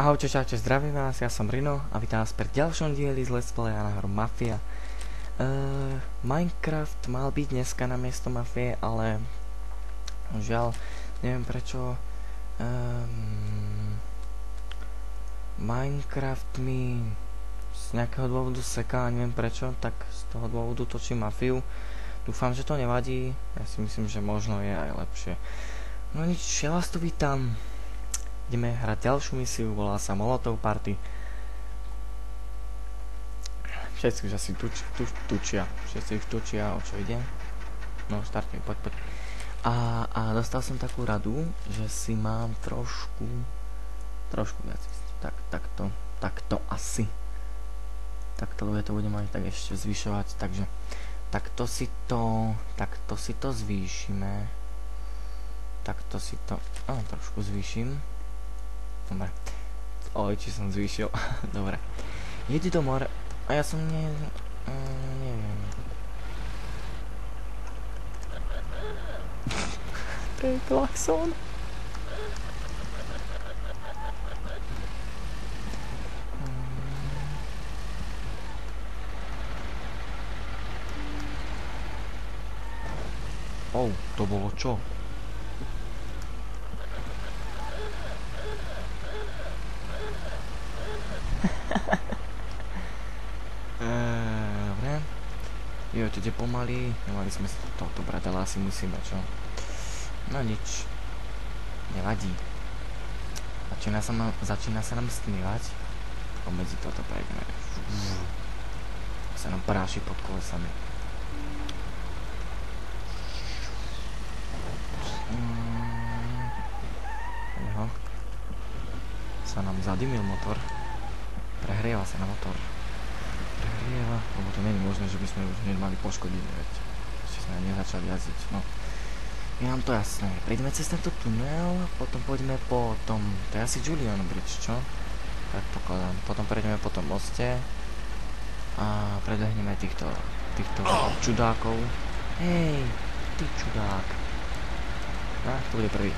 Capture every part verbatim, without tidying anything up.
Ahojte, čaute, zdravím vás, ja som Rino a vítam vás pri ďalšom dieli z Let's Playa na hru Mafia. Uh, Minecraft mal byť dneska na miesto Mafie, ale žiaľ, neviem prečo um, Minecraft mi z nejakého dôvodu seká, neviem prečo, tak z toho dôvodu točím Mafiu. Dúfam, že to nevadí, ja si myslím, že možno je aj lepšie. No nič, ja vás tu vítam. Ideme hrať ďalšiu misiu, volá sa Molotov Party. Všetci už asi tuč, tuč, tučia. Všetci už tučia, o čo ide. No, startuj, poď, poď. A, a dostal som takú radu, že si mám trošku, trošku viac ísť. Tak, takto, takto asi. Takto, lebo ja to budem aj tak ešte zvyšovať, takže takto si to, takto si to zvýšime. Takto si to, á, trošku zvýšim. Dobre. Oj, či som zvýšil. Dobre. Jedi do mora. A ja som ne... Uh, neviem. To je klakson. Oh, to bolo čo? Dobre. Jo, to ide pomaly. Nemali sme sa toto brať, ale asi musíme, čo? No nič. Nevadí. Začína sa, ma, začína sa nám stmívať. Pomedzi toto prejdeme. Sa nám práši pod kolesami. Jo. Sa nám zadymil motor. Prehrieva sa na motor. Prehrieva, lebo to nie je možné, že by sme už nemali poškodenie, veď ešte sme nezačali jazdiť, no. Je nám to jasné. Prejdeme cez tento tunel, potom pôjdeme po tom, to je asi Julian Bridge, čo? Predpokladám. Potom prejdeme po tom moste a predbehneme týchto, týchto čudákov. Hej, ty čudák. No, to bude prvý.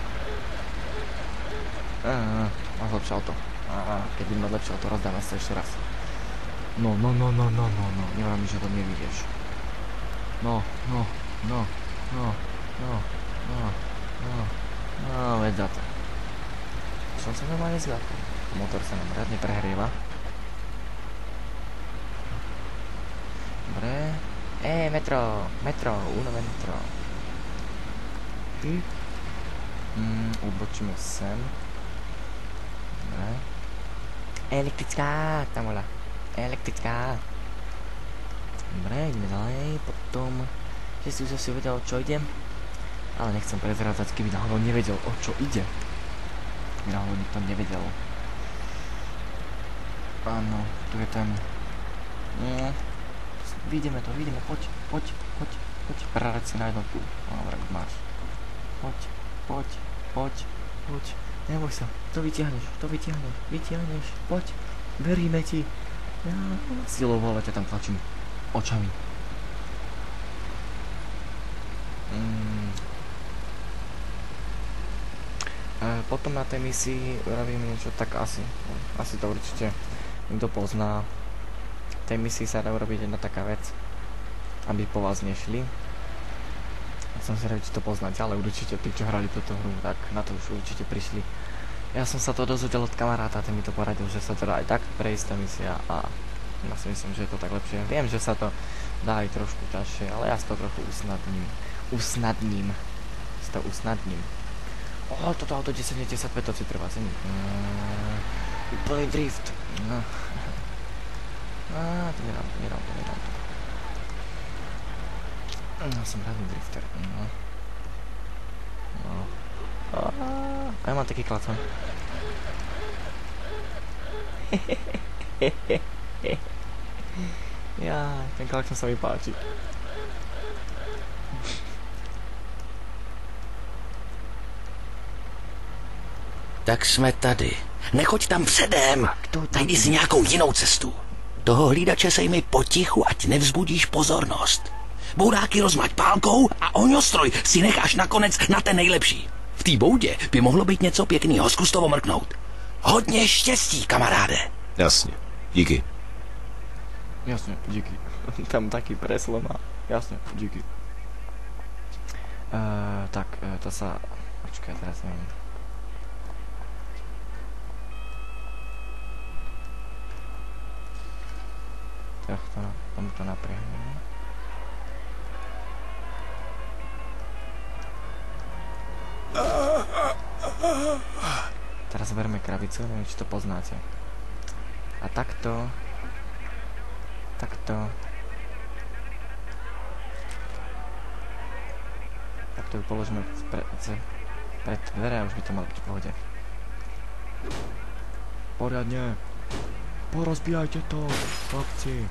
Á, a zlepšal to. A keď by ma lepšie, to rozdáme sa ešte raz. No, no, no, no, no, no, no. Nevrám mi, že to nevidieš. No, no, no, no, no, no, no, no, veď za to. Som sa normálne zľakol. Motor sa nám radne prehrieva. Dobre. Ej, metro, metro, uno metro. Ty? Mm, ubočíme sem. Dobre. Elektrická, tam bola. Elektrická. Dobre, ideme ďalej. Potom, že si už asi vedel, o čo idem. Ale nechcem prezrádzať, keby náhodou nevedel, o čo ide. Keby náhodou nikto nevedel. Áno, tu je ten... Nie. Vidíme to, vidíme, poď, poď, poď, poď. Prárať si na jednotku. Dobre, máš. Poď, poď, poď, poď. Neboj sa, to vytiahneš, to vytiahneš, vytiahneš, poď, veríme ti. Ja silovo, ale ťa tam tlačím očami. Mm. E, potom na tej misii robím niečo tak asi, asi to určite niekto pozná. V tej misii sa dá urobiť jedna taká vec, aby po vás nešli. Som si rád, či to poznáte, ale určite tí, čo hrali túto hru, tak na to už určite prišli. Ja som sa to dozvedel od kamaráta, ten mi to poradil, že sa to dá aj tak prejsť tá misia a ja si myslím, že je to tak lepšie. Viem, že sa to dá aj trošku ťažšie, ale ja si to trochu usnadním. Usnadním. Si to usnadním. O, toto auto desať deväťdesiatpäť, to si treba ceniť. Mm, úplný drift. No. Á, to nedám, to nedám, to nedám. No, som radný drifter, no. No. A ja mám taký klacon. Ja, ten klacon sa mi páči. Tak jsme tady. Nechoď tam předem. Najdi si nějakou jinou cestu. Toho hlídače sejmi potichu, ať nevzbudíš pozornost. Bouráky rozmaď pálkou a ohňostroj si necháš nakonec na ten nejlepší. V té boudě by mohlo být něco pěkného, zkus to omrknout. Hodně štěstí, kamaráde. Jasně. Díky. Jasne, díky. Tam taký preslo má. Jasne, díky. Uh, tak, uh, to sa... Počkaj, teraz neviem. Tohto, tomuto napriehne. Teraz berme krabicu, neviem, či to poznáte. A takto... Takto... Takto ju položíme pred, pred dvere a už by to malo byť v pohode. Poriadne! Porozbíjajte to, chlapci!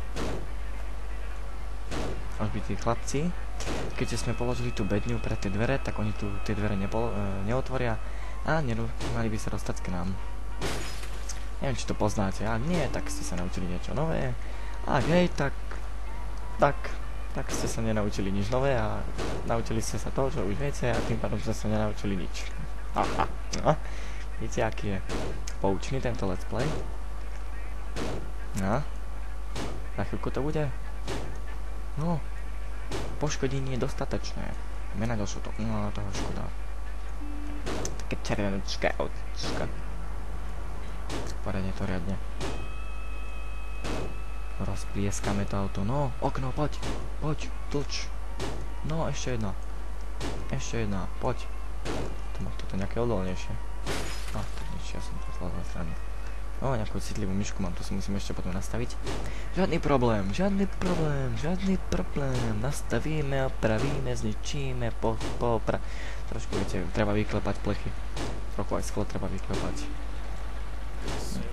Rozbití chlapci. Keďže sme položili tú bedňu pred tie dvere, tak oni tu tie dvere nepolo, e, neotvoria a neru, mali by sa dostať k nám. Neviem, či to poznáte, ak nie, tak ste sa naučili niečo nové. Ak hej, tak... Tak... Tak ste sa nenaučili nič nové a naučili ste sa to, čo už viete a tým pádom ste sa nenaučili nič. Aha, no. Viete, aký je poučný tento let's play? No. Na chvíľku to bude? No. Poškodenie je dostatočné. Mena došlo to. No, toho škoda. Také červenučké očka. Poradne to riadne. Rozplieskame to auto. No, okno, poď. Poď, tlč. No, ešte jedna. Ešte jedna, poď. To má toto nejaké odolnejšie. No, tak nič, ja som to zlazil na stranu. No, nejakú citlivú myšku mám, to si musím ešte potom nastaviť. Žiadny problém, žiadny problém, žiadny problém. Nastavíme, opravíme, zničíme, po, popra... Trošku, viete, treba vyklepať plechy. Trochu aj sklo treba vyklepať. Hm.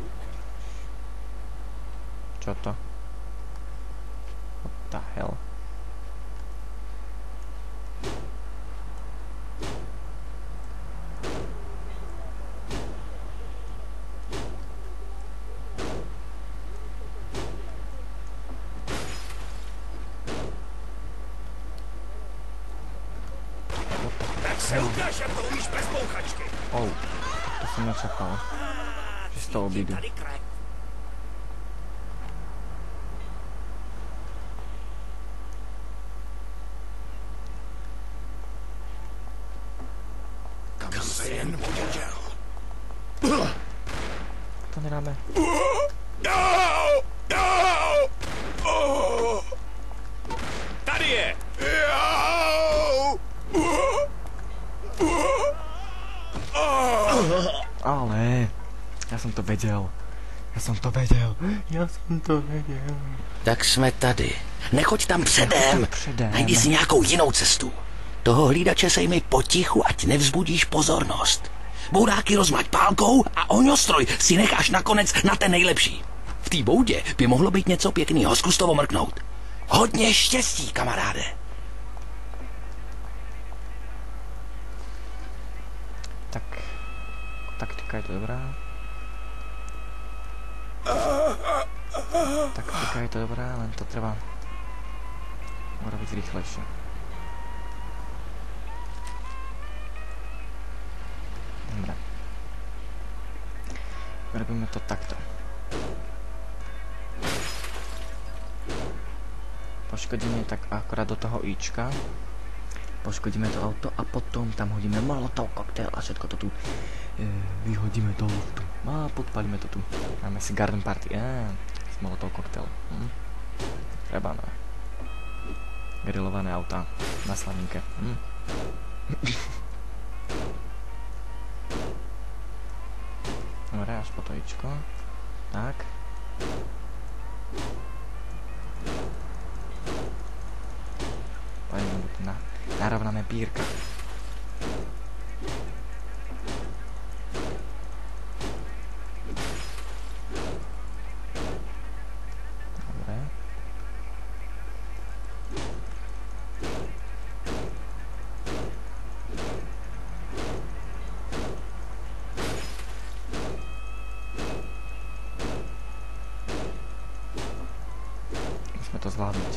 Čo to? What the hell? Ukáž, jak to umíš bez bouchačky. Oh, to som nečakal. Že z toho obídu. Kam se jen poděl. To nedáme. Tady je. Ale... Ja som to vedel. Ja som to vedel. Ja som to vedel. Tak jsme tady. Nechoď tam předem. Předem. Najdi si nějakou jinou cestu. Toho hlídače sejmi potichu, ať nevzbudíš pozornost. Bouráky rozmaď pálkou a ohňostroj si necháš nakonec na ten nejlepší. V té boudě by mohlo být něco pěknýho, zkus to omrknout. Hodně štěstí, kamaráde. Tak... Taktika je to dobrá. Taktika je to dobrá, len to treba urobiť rýchlejšie. Dobre. Robíme to takto. Poškodíme tak akorát do toho ička. Poškodíme to auto a potom tam hodíme molotov koktail a všetko to tu e, vyhodíme do luftu. A podpalíme to tu. Máme si garden party. Á, s molotov koktail. Hm. Treba na grilované auta na slaninke. Hm. Dobre, až po to ičko. Tak. Poďme tu na narovnáme pírka. Dobre. Musíme to zvládnuť.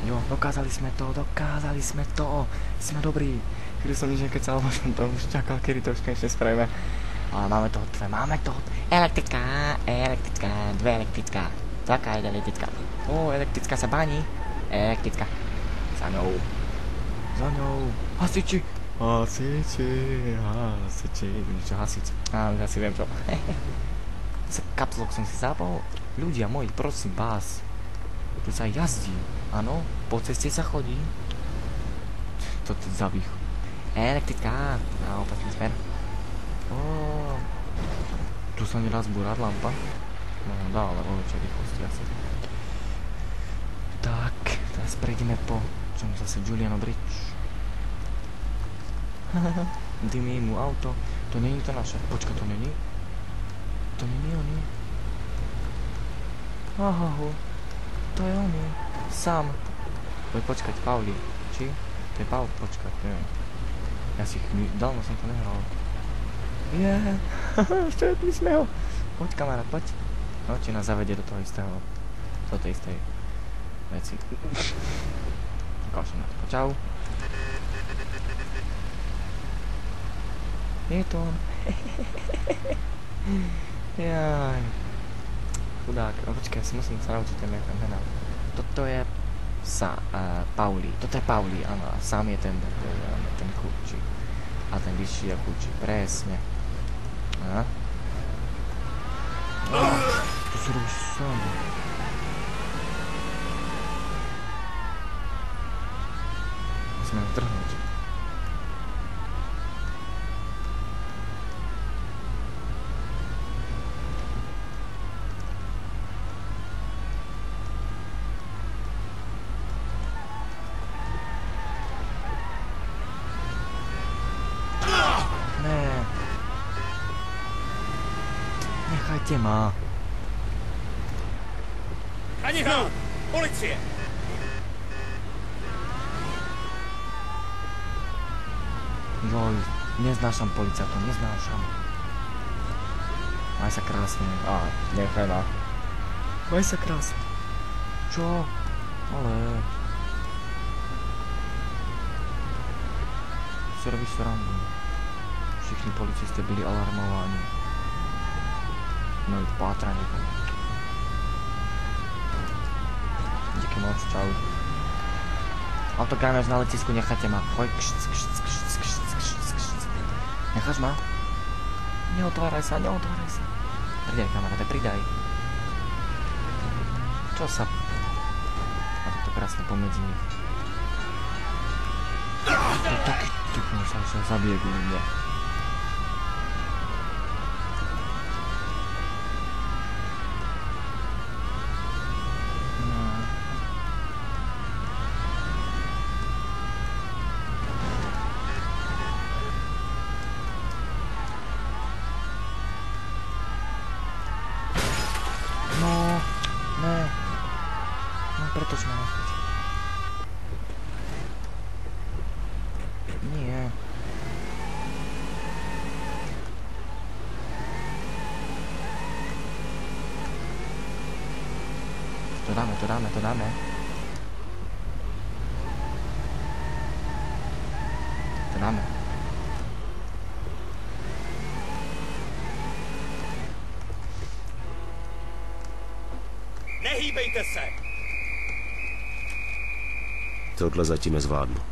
Jo, dokázali sme to, dokázali sme to. Sme dobrí. Chvíľu som nič nekecal, lebo som to už čakal, kedy to už konečne spravíme. Ale máme to hotové, máme to hotové. Elektrická, elektrická, dve elektrická. Taká jedna elektrická. Ó, elektrická sa báni. Elektrická. Za ňou. Za ňou. Hasiči. Hasiči, hasiči. Niečo hasič. Á, už asi viem čo. Za kapslok som si zapol. Ľudia moji, prosím vás. Tu sa jazdí. Áno, po ceste sa chodí. To tu zabých. Elektrická. Na opačný smer. Ó. Tu sa nedá zbúrať lampa. No dá, ale vo väčšej rýchlosti asi. Tak, teraz prejdeme po čom zase Giuliano Bridge. Dymí mu auto. To není to naše. Počka, to není? To není oni. Ahahu. To je oni. Sám. Bude počkať Pauli. Či? To je Paul. Počkať, neviem. Ja si chvíľu... Dávno som to nehral. Yeah. Stretli sme ho. Poď kamarát, poď. No, či nás zavedie do toho istého... Do tej istej... veci. Ukážem na to. Čau. Je to on. Jaj. Chudák. No počkaj, si musím sa naučiť ten mená. Toto je... Sa... Uh, Pauli. Toto je Pauli, áno. A sám je ten... ten, ten chudčí. A ten vyšší je chudčí. Presne. Aha. To sa robíš sám. Musíme vtrhnúť. Nechajte ma. Ani hnát! Policie! Joj, neznášam policajtov, neznášam. Maj sa krásne. Á, nechaj ma. Maj sa krásne. Čo? Ale... Si robíš srandu. Všichni policisti byli alarmovaní. No i pátranie. Díky moc, čau. Autokrámež na letisku, nechajte ma. Choj, kšc, kšc, kšc, kšc, kšc, kšc. Necháš ma? Neotváraj sa, neotváraj sa. Pridaj, kamaráde, pridaj. Čo sa... A toto krásne pomedzi nich. To je taký typný, sa sa zabije kvôli mne. No, ne. No, pretoč ma naspäť. Nie. To dáme, to dáme, to dáme. To dáme. Nehýbejte se! Tohle zatím nezvládnu.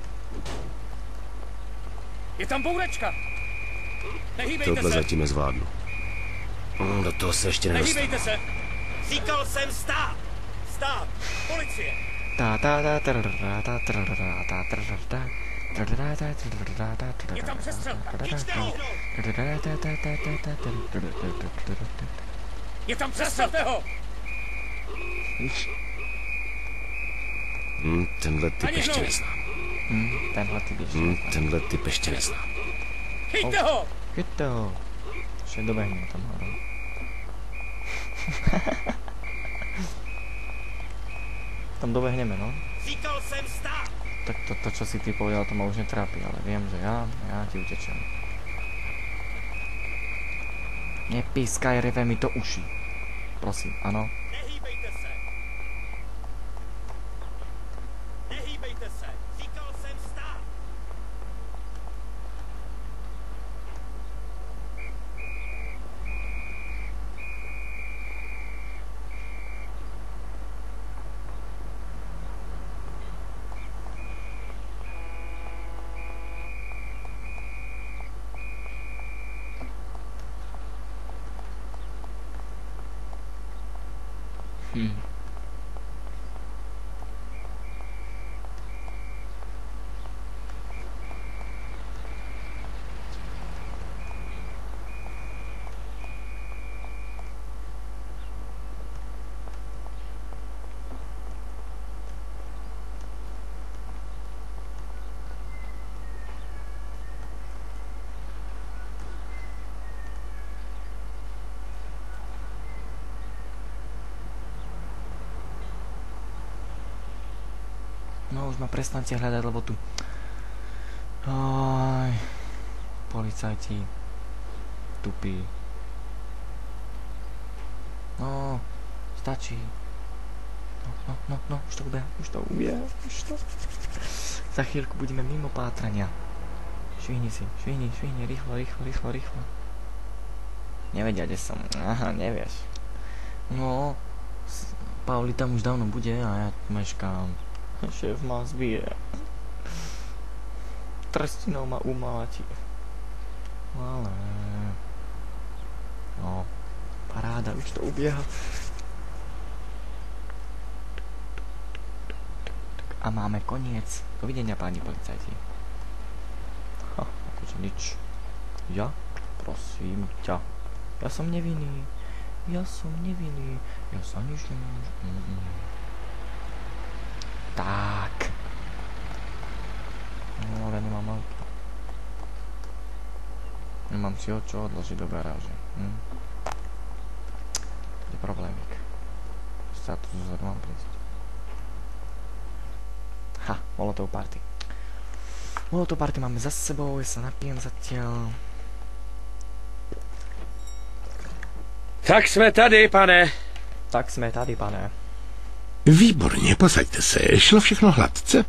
Je tam bouračka! Nehýbejte Tohle se! zatím nezvládnu. Mm, Do toho se ještě nedostanu. Nehýbejte se! Říkal jsem stát! Stát! Policie! Ta ta ta trrrra, ta trrrra, ta trrrra, ta trrrra, ta trrrra, ta trrrra. Je tam přestřelka! Chyťte ho! Je tam přestřelte ho! Hm, tenhle typ Ani ještě hnou. neznám. Hm, tenhle typ ještě Hm, neznám. tenhle typ ještě neznám. Chyťte ho! Chyťte ho. Ešte dobehnem tam hore. Tam dobehneme, no. Říkal jsem stát! Tak to, to, čo si ty povedal, to ma už netrápi, ale viem, že ja, ja ti utečem. Nepískaj, reve mi to uši. Prosím, áno. Nehýbejte se! Hm. No už ma prestante hľadať, lebo tu... Aj, policajti. Tupí. No, stačí. No, no, no, no, už to ubieha, už to ubieha, už to... Za chvíľku budeme mimo pátrania. Švihni si, švihni, švihni, rýchlo, rýchlo, rýchlo, rýchlo. Nevedia, kde som. Aha, nevieš. No, Pauli tam už dávno bude a ja meškám. Šéf ma zbije. Trstinou ma umáti. Ale... No, paráda, už to ubieha. A máme koniec. Dovidenia, páni policajti. Ha, akože nič. Ja? Prosím ťa. Ja som nevinný. Ja som nevinný. Ja sa nič nemôžem. Mm-mm. Tak. No, ale nemám auto. Nemám si ho čo odložiť do garáže. Hm? To je problémik. Sa tu zozadu mám prísť. Ha, molotov party. Molotov party máme za sebou, ja sa napijem zatiaľ. Tak jsme tady, pane. Tak sme tady, pane. Výborně, posaďte se. Šlo všechno hladce?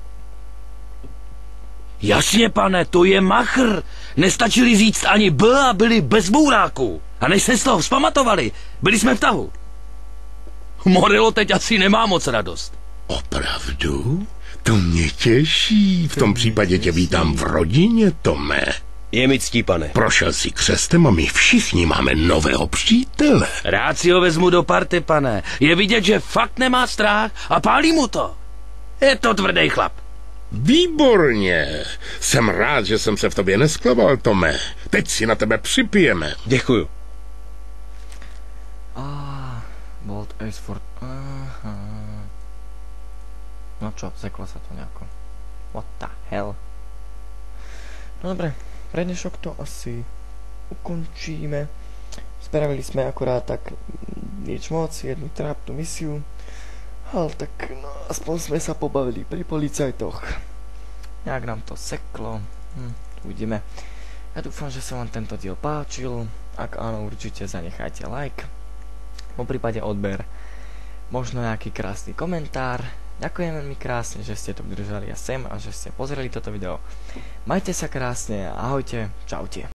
Jasně, pane, to je machr. Nestačili říct ani B a byli bez bouráků. A než se z toho vzpamatovali, byli jsme v tahu. Morilo teď asi nemá moc radost. Opravdu? To mě těší. V tom případě tě vítám v rodině, Tome. Je mi ctí, pane. Prošel si křestem a my všichni máme nového přítele. Rád si ho vezmu do party, pane. Je vidět, že fakt nemá strach a pálí mu to. Je to tvrdý chlap. Výborně. Jsem rád, že jsem se v tobě nesklaval, Tome. Teď si na tebe připijeme. Děkuju. Ah, Bolt Ace for... Aha. No čo, zeklo sa to nejako. What the hell? No dobre, pre dnešok to asi ukončíme. Spravili sme akurát tak nič moc, jednu trápnu misiu. Ale tak, no, aspoň sme sa pobavili pri policajtoch. Nejak nám to seklo. Hm, uvidíme. Ja dúfam, že sa vám tento diel páčil. Ak áno, určite zanechajte like. Po prípade odber. Možno nejaký krásny komentár. Ďakujem veľmi krásne, že ste to vydržali a sem a že ste pozreli toto video. Majte sa krásne, ahojte, čaute.